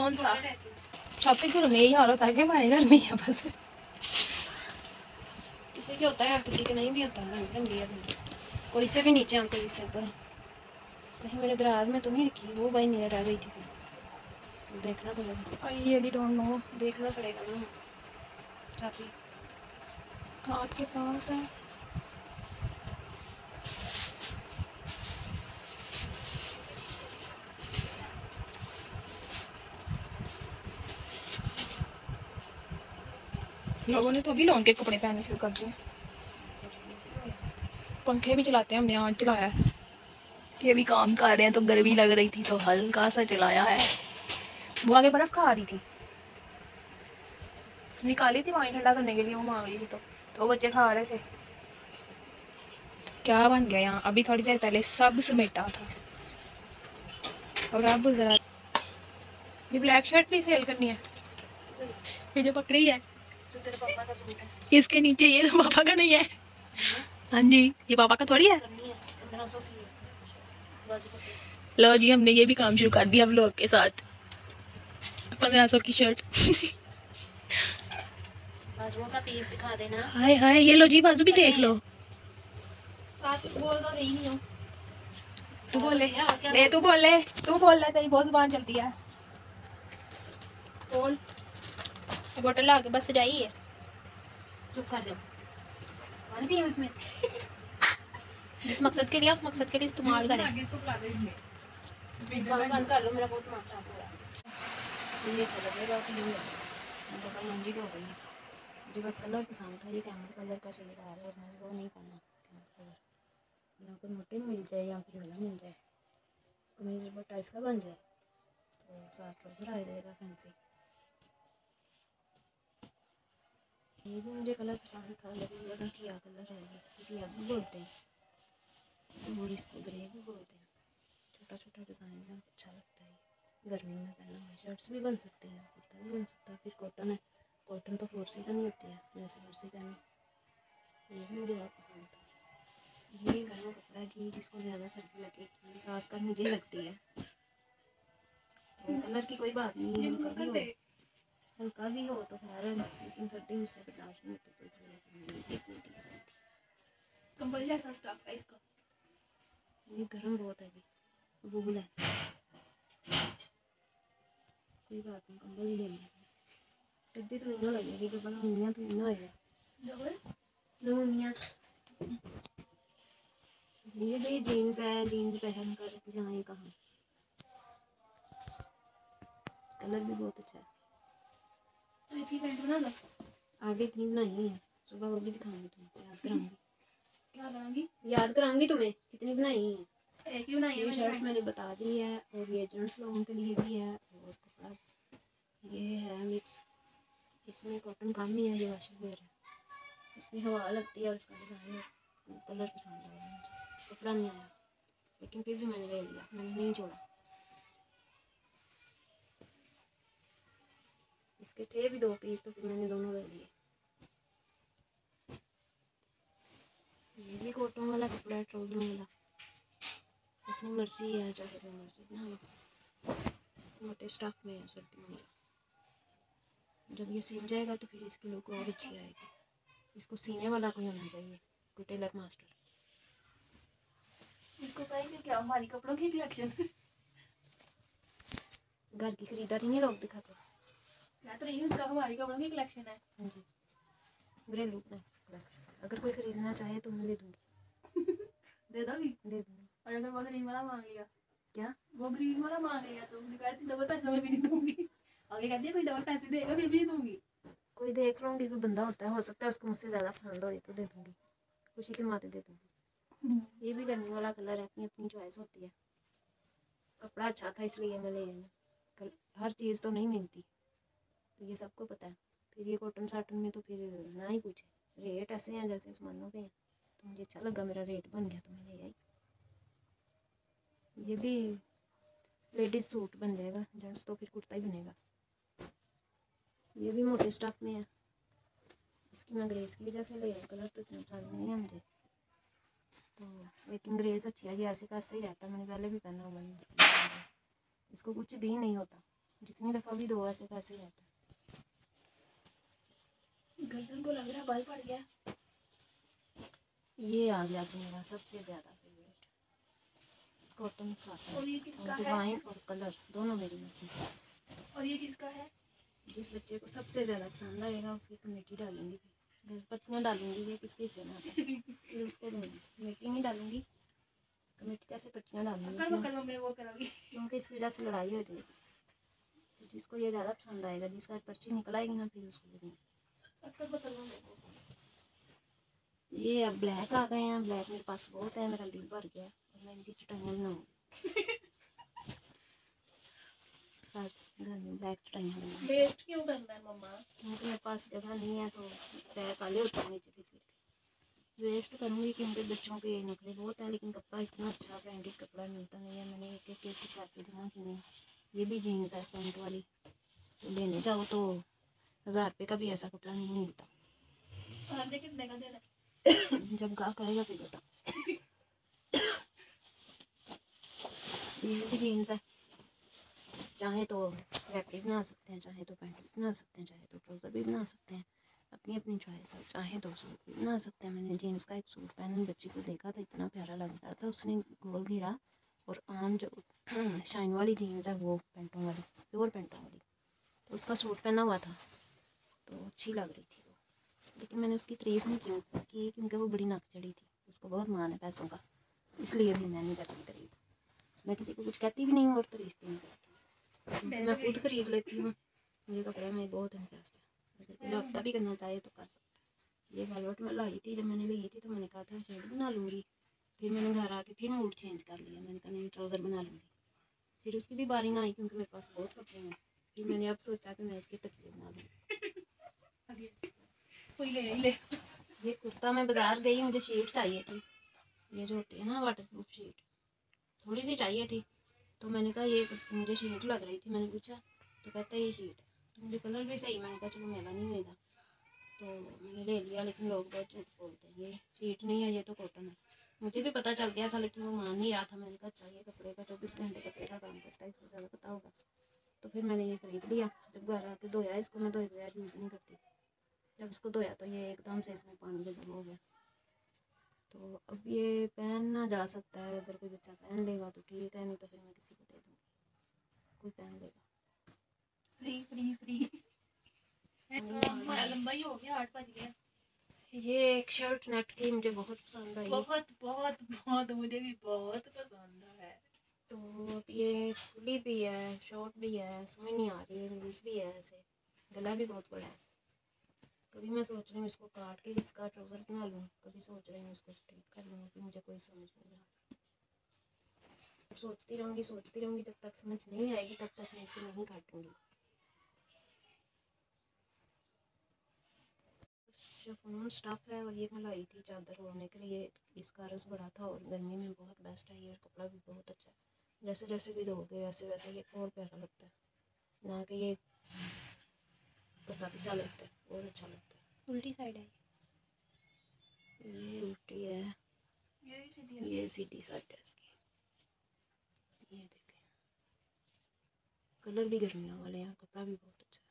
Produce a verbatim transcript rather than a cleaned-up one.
कौन सा शॉपिंग करो? यही हाल होता है कि हमारे घर में ही है बस। किसी के होता है, किसी के नहीं भी होता है। रंग दिया कोई से भी नीचे हम कोई से ऊपर। कहीं मेरे दराज में तो नहीं रखी वो, भाई नहीं रह गई थी, देखना पड़ेगा। आई रियली डोंट नो, देखना पड़ेगा ना। चाबी आपके पास है? लोगों ने तो अभी लॉन के कपड़े पहनने शुरू कर दिए। पंखे भी चलाते हैं, हमने आज चलाया है। ये भी काम कर रहे हैं तो गर्मी लग रही थी तो हल्का सा चलाया है। वो आगे बर्फ खा रही थी, निकाली थी पानी ठंडा करने के लिए, वो मांग रही थी तो तो बच्चे खा रहे थे। क्या बन गया यहाँ? अभी थोड़ी देर पहले सब समेटा था और अब जरा ये ब्लैक शर्ट भी सेल करनी है। ये जो पकड़ी है तो तेरे पापा का सूट है, इसके नीचे ये तो पापा का नहीं है। हाँ जी, ये पापा का थोड़ी है। लो जी, हमने ये भी काम शुरू कर दिया व्लॉग के साथ। पंद्रह सौ की शर्ट। बाजुओं का पीस दिखा देना। हाय हाय, ये लो जी, बाजू भी देख लो। साथ बोल दो, रही नहीं हूँ। तू बोले ले, तू बोले तू बोल ले, तेरी बहुत जुबान चलती है। बोल। बोतल ला के बस जाइए, चुप कर दो। पानी पियो इसमें। जिस मकसद के लिए उस मकसद के लिए इस्तेमाल करें। बंद कर लो, मेरा बहुत दिमाग खराब हो रहा है। ये अच्छा लगेगा कि नहीं लगेगा? मंजी हो गई मुझे, बस कलर पसंद था, ये कैमल कलर का चल रहा है और मैंने वो नहीं पहना। यहाँ पर मोटे मिल जाए या फिर वाला मिल जाए, कमीज बहुत टाइस का बन जाए तो साथ ट्राउजर आ जाएगा फैंसी। ये भी मुझे कलर पसंद था, लेकिन ये ना किया कलर है, इसको किया भी बोलते हैं और इसको ग्रे भी बोलते हैं। छोटा छोटा डिज़ाइन है, अच्छा लगता है। गर्मी में पहना हुआ शर्ट्स भी बन सकती हैं, कुर्ता भी बन सकता है। फिर कॉटन है, कॉटन तो फोर सीजन ही होती है, जैसे कुर्सी पहनी, ये भी मुझे बहुत पसंद था। ये गर्म कपड़ा जी, जिसको ज़्यादा सर्दी लगेगी, खासकर मुझे लगती है। तो कलर की कोई बात नहीं है, हल्का भी हो हल्का भी हो तो खैर है, लेकिन सर्दी मुझसे बर्दाश्त नहीं होती, तो इसलिए कंबल जैसा स्टफ है इसका। ये गर्म बहुत है जी, बूल है। कोई बात नहीं, कंबल ही ले लेंगे, सर्दी तो नहीं लगेगी, तो बड़ा उंगलियाँ तो नहीं होएगा उंगलियाँ। ये भी जीन्स है, जीन्स पहन कर जाए कहाँ। कलर भी बहुत अच्छा है। तो इतनी पैंट बना लो, आगे इतनी बनाई है, सुबह वो भी दिखाऊंगी तुमको, याद कराऊंगी। क्या कराऊंगी? याद कराऊंगी तुम्हें, कितनी बनाई है। एक ही बनाई है। ये शर्ट मैंने बता दी है, और ये जेंट्स लोगों के लिए भी है, और कपड़ा ये है मिक्स, इसमें कॉटन कम ही है, ये वाशिंग वेयर है, इसमें हवा लगती है और इसका डिज़ाइन कलर पसंद आया मुझे। कपड़ा नहीं आया, लेकिन फिर भी मैंने ले लिया, मैंने नहीं छोड़ा। इसके थे भी दो पीस तो फिर मैंने दोनों ले लिए। ये भी कॉटन वाला कपड़ा है, ट्राउजर वाला, अपनी मर्जी है, चाहे तो मर्जी बना लो। मोटे स्टफ में है सर्दियों में, जब ये सील जाएगा तो फिर इसकी लुक और अच्छी आएगी। इसको सीने वाला कोई होना चाहिए, कोई टेलर मास्टर। इसको कहेंगे क्या, हमारी कपड़ों की कलेक्शन। घर की खरीदारी नहीं लोग दिखाते, मैं तो नहीं, उसका हमारी कपड़ों की कलेक्शन है। हाँ जी, घरेलू अगर कोई खरीदना चाहे तो मैं दे दूँगी। दे दोगी? दे दूँगी। और अगर वो ग्रीन वाला मांग लिया? क्या? वो ग्रीन वाला मांग लिया तो कहती डबल पैसे में भी नहीं दूँगी। आगे कहती है कोई डबल पैसे देगा फिर भी नहीं दूँगी। कोई देख लूँगी, कोई बंदा होता है, हो सकता है उसको मुझसे ज़्यादा पसंद हो तो दे दूँगी, खुशी के मारे दे दूँगी। ये भी गर्मी वाला कलर है, अपनी अपनी चॉइस होती है। कपड़ा अच्छा था इसलिए मैं ले आई, हर चीज़ तो नहीं मिलती, तो ये सबको पता है। फिर ये कॉटन साटन में तो फिर ना ही पूछे, रेट ऐसे हैं जैसे आसमानों पे हैं, तो मुझे अच्छा लगा, मेरा रेट बन गया तो मैं ले आई। ये भी लेडीज़ सूट बन जाएगा, जेंट्स तो फिर कुर्ता ही बनेगा। ये भी मोटे स्टफ में है, इसकी मैं ग्रेस की वजह से ले आई, कलर तो इतना पसंद नहीं है मुझे तो, लेकिन ग्रेस अच्छी है, ये ऐसे का ऐसे ही रहता है, मैंने पहले भी पहना हुआ है। इसको कुछ भी नहीं होता, जितनी दफ़ा भी दो ऐसे कैसे रहता है। गर्दन को लग रहा बाल पड़ गया। ये आ गया जो मेरा सबसे ज़्यादा फेवरेट कॉटन साटन। और ये किसका है? डिज़ाइन और कलर दोनों मेरी मर्जी। और ये किसका है? जिस बच्चे को सबसे ज़्यादा पसंद आएगा उसकी कमेटी डालूंगी, पत्तियाँ डालूंगी। ये किसके हिस्से में आता है फिर उसको दूँगी। कमेटी नहीं डालूंगी, कमेटी जैसे पत्तियाँ डालूंगी क्योंकि इसकी वजह से लड़ाई हो जाएगी। तो जिसको ये ज़्यादा पसंद आएगा, जिसका पर्ची निकल आएगी ना, फिर उसको दूँगी। ये अब ब्लैक आ गए हैं। ब्लैक मेरे पास बहुत है, मेरा दिल भर गया और मैं इनकी चटाइयाँ बनाऊँगी। घर में ब्लैक चटाइयाँ बनाऊँगी। वेस्ट क्यों करना है मम्मा? क्योंकि मेरे पास जगह नहीं है तो पैर काले होते हैं नीचे फिर वेस्ट करूँगी क्योंकि बच्चों के नखरे बहुत है। लेकिन कपड़ा इतना अच्छा ब्रांडेड कपड़ा मिलता नहीं है। मैंने एक एक एक छापे जमा किए हैं। ये भी जीन्स है पैंट वाली, तो लेने जाओ तो हज़ार रुपये का भी ऐसा कपड़ा नहीं मिलता। आपने कितने का देना? जब गा करेगा फिर बता। ये भी जीन्स है, चाहे तो रैप भी बना सकते हैं, चाहे तो पैंट भी बना सकते हैं, चाहे तो ट्राउज़र भी बना सकते हैं। अपनी अपनी चॉइस है। चाहे तो सूट भी बना सकते हैं। मैंने जीन्स का एक सूट पहने बच्ची को देखा था, इतना प्यारा लग रहा था। उसने गोल घेरा और आम जो शाइन वाली जीन्स है वो पैंटों वाली, प्योर पैंटों वाली, तो उसका सूट पहना हुआ था तो अच्छी लग रही थी वो। लेकिन मैंने उसकी तारीफ नहीं की क्योंकि वो बड़ी नाक चढ़ी थी। उसको बहुत मान है पैसों का, इसलिए भी मैं नहीं करती तारीफ। मैं किसी को कुछ कहती भी नहीं हूँ और तारीफ भी नहीं करती। मैं खुद खरीद लेती हूँ। मुझे कपड़े में बहुत इंटरेस्ट है। अगर कोई हफ्ता भी करना चाहे तो कर सकते। ये वेलवेट में लाई थी, जब मैंने ली थी तो मैंने कहा था शर्ट बना लूँगी। फिर मैंने घर आके फिर मूड चेंज कर लिया। मैंने कहा नहीं, ट्राउज़र बना लूँगी। फिर उसकी भी बारी ना आई क्योंकि मेरे पास बहुत कपड़े हैं। फिर मैंने अब सोचा कि मैं इसकी तकिए बना लूँगी। कोई ले ले। ये कुर्ता मैं बाज़ार गई, मुझे शीट चाहिए थी, ये जो होती है ना वाटर प्रूफ शीट, थोड़ी सी चाहिए थी। तो मैंने कहा ये मुझे शीट लग रही थी। मैंने पूछा तो कहता है ये शीट है। तो मुझे कलर भी सही, मैंने कहा चलो मेरा नहीं होएगा तो मैंने ले लिया। लेकिन लोग बहुत झूठ बोलते हैं, ये शीट नहीं है, ये तो कॉटन है। मुझे भी पता चल गया था लेकिन वो मान नहीं रहा था। मैंने कहा चाहिए कपड़े का, चौबीस घंटे कपड़े का काम करता है, इसको ज़्यादा पता होगा। तो फिर मैंने ये खरीद लिया। जब घर आके धोया इसको, मैं धोए बगैर यूज़ नहीं करती। जब इसको धोया तो ये एकदम से इसमें पानी गर्म हो गया। तो अब ये पहनना जा सकता है। अगर कोई बच्चा पहन लेगा तो ठीक है, नहीं तो फिर मैं किसी को दे दूँगी, कोई पहन लेगा। फ्री फ्री फ्री हमारा लंबा ही हो गया, आठ बज गया। ये एक शर्ट नेट की मुझे बहुत पसंद आई, बहुत बहुत बहुत मुझे भी बहुत पसंद है। तो अब ये खुली भी है, शॉर्ट भी है, समझ नहीं आ रही है, लूज भी है, ऐसे गला भी बहुत बड़ा है। कभी मैं सोच रही हूँ इसको काट के इसका ट्राउज़र बना लूँ, कभी सोच रही हूँ इसको स्ट्रेट कर लूँ, कि मुझे कोई समझ नहीं आ रहा। सोचती रहूँगी सोचती रहूँगी जब तक समझ नहीं आएगी तब तक मैं इसको नहीं काटूँगी। शिफॉन स्टफ़ है और ये मैं लाई थी चादर ओढ़ने के लिए। इसका रस बड़ा था और गर्मी में बहुत बेस्ट है ये, और कपड़ा भी बहुत अच्छा है। जैसे जैसे भी धोगे वैसे वैसे ये और प्यारा लगता है, ना कि ये कसा पिसा लगता है, और अच्छा लगता है। उल्टी साइड है ये, उल्टी है, ये सीधी है, ये सीधी साइड है इसकी। ये देखें, कलर भी गर्मियों वाले हैं, कपड़ा भी बहुत अच्छा है।